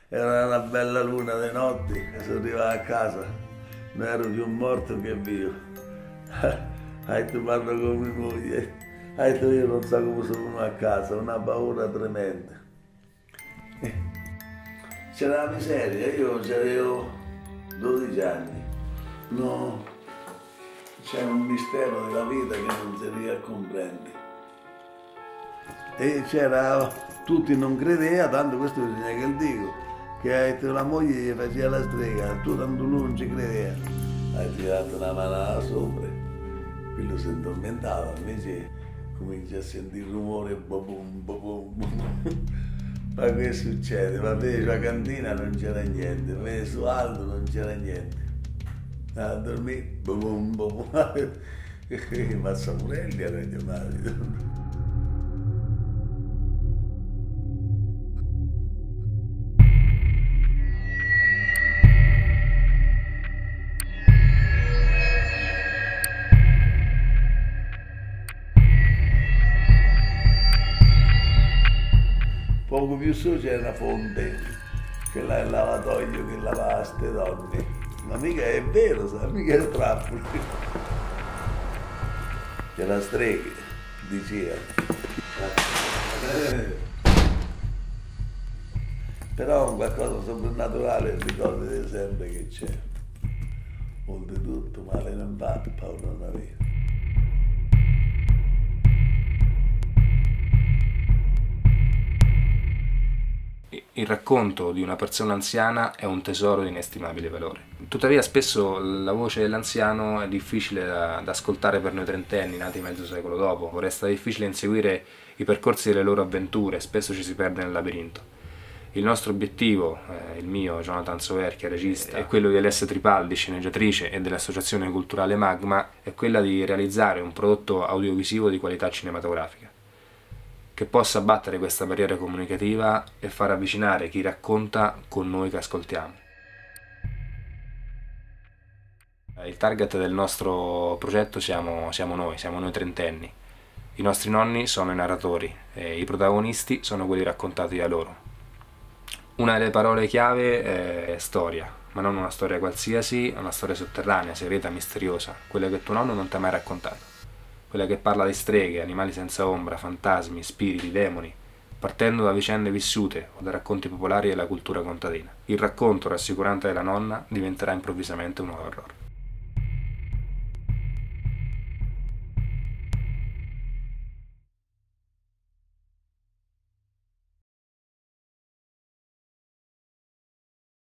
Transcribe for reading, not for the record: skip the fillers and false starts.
Era una bella luna di notte e sono arrivato a casa, non ero più morto che vivo. Hai tu parlo con mia moglie, hai tu io non so come sono venuto a casa, una paura tremenda. C'era la miseria, io avevo 12 anni, no, c'era un mistero della vita che non si riesce a comprendere. E c'era, tutti non credevano, tanto questo bisogna che lo dico, che la moglie gli faceva la strega, tu tanto lui non ci credeva. Hai tirato una mano alla sopra, quello si addormentava, invece comincia a sentire il rumore, bobum, bobum, bobum. Ma che succede? Va bene, sulla cantina non c'era niente, va bene, su alto non c'era niente. A dormire, bobum, bobum. Ma Samuelli era chiamato. Poco più su c'era una fonte, che là è il lavatoio che lavava ste donne. Ma mica è vero, sa, mica è trappolo. C'era streghe, diceva. Però qualcosa soprannaturale ricordate sempre che c'è. Oltretutto male non va, paura non aveva. Il racconto di una persona anziana è un tesoro di inestimabile valore. Tuttavia spesso la voce dell'anziano è difficile da ascoltare per noi trentenni, nati mezzo secolo dopo. Resta difficile inseguire i percorsi delle loro avventure, spesso ci si perde nel labirinto. Il nostro obiettivo, il mio, Jonathan Soverchia, regista, e quello di Alessia Tripaldi, sceneggiatrice, e dell'Associazione Culturale Magma, è quella di realizzare un prodotto audiovisivo di qualità cinematografica, che possa abbattere questa barriera comunicativa e far avvicinare chi racconta con noi che ascoltiamo. Il target del nostro progetto siamo noi trentenni. I nostri nonni sono i narratori e i protagonisti sono quelli raccontati da loro. Una delle parole chiave è storia, ma non una storia qualsiasi, una storia sotterranea, segreta, misteriosa, quella che tuo nonno non ti ha mai raccontato. Quella che parla di streghe, animali senza ombra, fantasmi, spiriti, demoni, partendo da vicende vissute o da racconti popolari della cultura contadina. Il racconto rassicurante della nonna diventerà improvvisamente un horror.